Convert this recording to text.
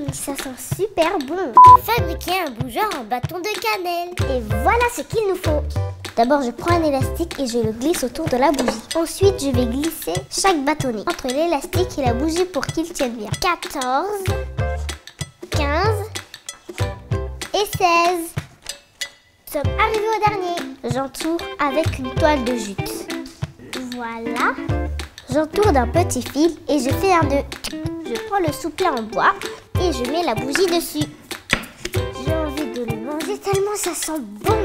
Ça sent super bon. Fabriquer un bougeur en bâton de cannelle. Et voilà ce qu'il nous faut. D'abord, je prends un élastique et je le glisse autour de la bougie. Ensuite, je vais glisser chaque bâtonnet entre l'élastique et la bougie pour qu'il tienne bien. 14, 15 et 16. Nous sommes arrivés au dernier. J'entoure avec une toile de jute. Voilà. J'entoure d'un petit fil et je fais un nœud. Je prends le souplet en bois et je mets la bougie dessus. J'ai envie de le manger tellement ça sent bon.